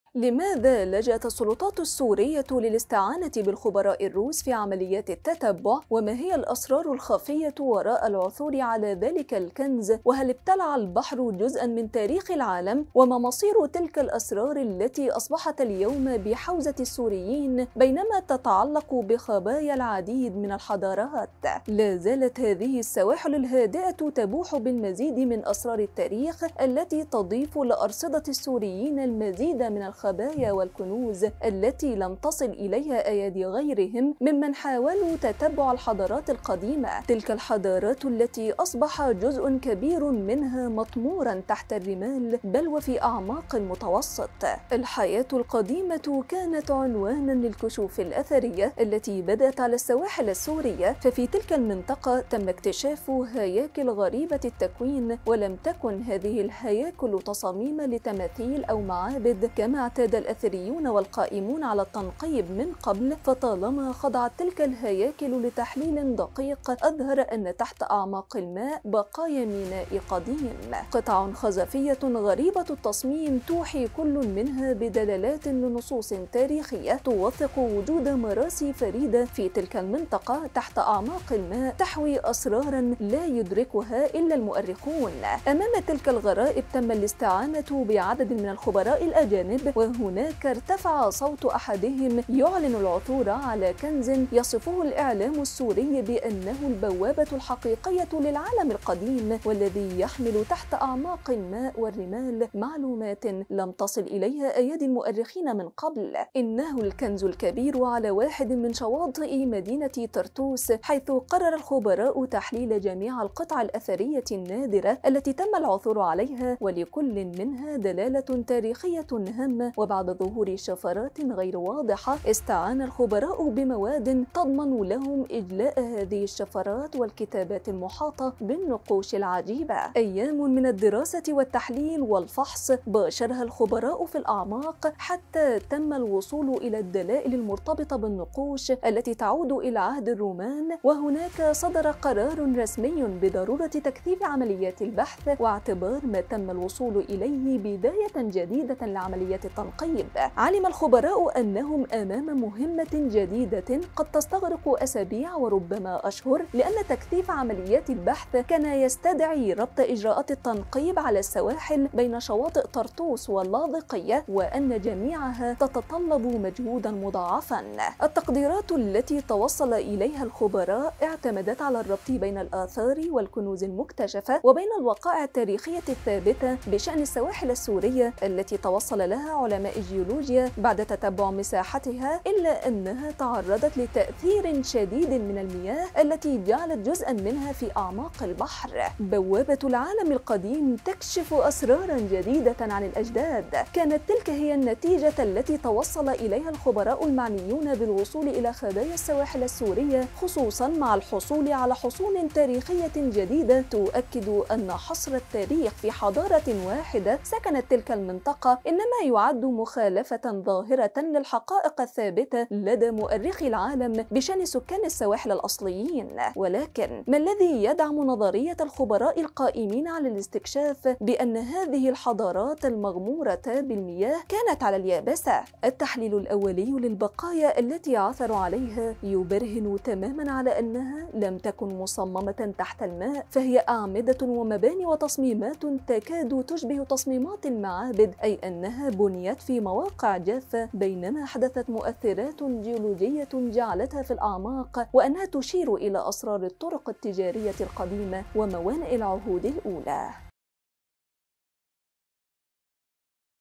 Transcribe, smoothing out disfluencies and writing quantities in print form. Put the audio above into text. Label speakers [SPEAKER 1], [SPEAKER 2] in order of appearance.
[SPEAKER 1] لماذا لجأت السلطات السورية للاستعانة بالخبراء الروس في عمليات التتبع؟ وما هي الأسرار الخفية وراء العثور على ذلك الكنز؟ وهل ابتلع البحر جزءاً من تاريخ العالم؟ وما مصير تلك الأسرار التي أصبحت اليوم بحوزة السوريين بينما تتعلق بخبايا العديد من الحضارات؟ لا زالت هذه السواحل الهادئة تبوح بالمزيد من أسرار التاريخ التي تضيف لأرصدة السوريين المزيد من الخبايا والكنوز التي لم تصل إليها أيادي غيرهم ممن حاولوا تتبع الحضارات القديمة، تلك الحضارات التي أصبح جزء كبير منها مطمورا تحت الرمال بل وفي أعماق المتوسط. الحياة القديمة كانت عنوانا للكشوف الأثرية التي بدأت على السواحل السورية، ففي تلك المنطقة تم اكتشاف هياكل غريبة التكوين، ولم تكن هذه الهياكل تصاميم لتماثيل أو معابد كما اعتاد الأثريون والقائمون على التنقيب من قبل، فطالما خضعت تلك الهياكل لتحليل دقيق أظهر أن تحت أعماق الماء بقايا ميناء قديم، قطع خزفية غريبة التصميم توحي كل منها بدلالات لنصوص تاريخية توثق وجود مراسي فريدة في تلك المنطقة تحت أعماق الماء تحوي أسرارا لا يدركها إلا المؤرخون. أمام تلك الغرائب تم الاستعانة بعدد من الخبراء الأجانب، وهناك ارتفع صوت أحدهم يعلن العثور على كنز يصفه الإعلام السوري بأنه البوابة الحقيقية للعالم القديم، والذي يحمل تحت أعماق الماء والرمال معلومات لم تصل إليها أيدي المؤرخين من قبل. إنه الكنز الكبير على واحد من شواطئ مدينة طرطوس، حيث قرر الخبراء تحليل جميع القطع الأثرية النادرة التي تم العثور عليها، ولكل منها دلالة تاريخية هامة. وبعد ظهور شفرات غير واضحة استعان الخبراء بمواد تضمن لهم إجلاء هذه الشفرات والكتابات المحاطة بالنقوش العجيبة. أيام من الدراسة والتحليل والفحص باشرها الخبراء في الأعماق حتى تم الوصول إلى الدلائل المرتبطة بالنقوش التي تعود إلى عهد الرومان، وهناك صدر قرار رسمي بضرورة تكثيف عمليات البحث واعتبار ما تم الوصول إليه بداية جديدة لعمليات التنقيب. علم الخبراء أنهم أمام مهمة جديدة قد تستغرق أسابيع وربما أشهر، لأن تكثيف عمليات البحث كان يستدعي ربط إجراءات التنقيب على السواحل بين شواطئ طرطوس واللاذقية، وأن جميعها تتطلب مجهودا مضاعفا. التقديرات التي توصل إليها الخبراء اعتمدت على الربط بين الآثار والكنوز المكتشفة وبين الوقائع التاريخية الثابتة بشأن السواحل السورية التي توصل لها علماء الجيولوجيا بعد تتبع مساحتها، إلا أنها تعرضت لتأثير شديد من المياه التي جعلت جزءا منها في أعماق البحر. بوابة العالم القديم تكشف أسرارا جديدة عن الأجداد. كانت تلك هي النتيجة التي توصل إليها الخبراء المعنيون بالوصول إلى خبايا السواحل السورية، خصوصا مع الحصول على حصون تاريخية جديدة تؤكد أن حصر التاريخ في حضارة واحدة سكنت تلك المنطقة إنما يعد مخالفة ظاهرة للحقائق الثابتة لدى مؤرخي العالم بشأن سكان السواحل الأصليين. ولكن ما الذي يدعم نظرية الخبراء القائمين على الاستكشاف بأن هذه الحضارات المغمورة بالمياه كانت على اليابسة؟ التحليل الأولي للبقايا التي عثروا عليها يبرهن تماما على أنها لم تكن مصممة تحت الماء، فهي أعمدة ومباني وتصميمات تكاد تشبه تصميمات المعابد، أي أنها بنيت في مواقع جافة، بينما حدثت مؤثرات جيولوجية جعلتها في الأعماق، وأنها تشير إلى أسرار الطرق التجارية القديمة وموانئ العهود الأولى.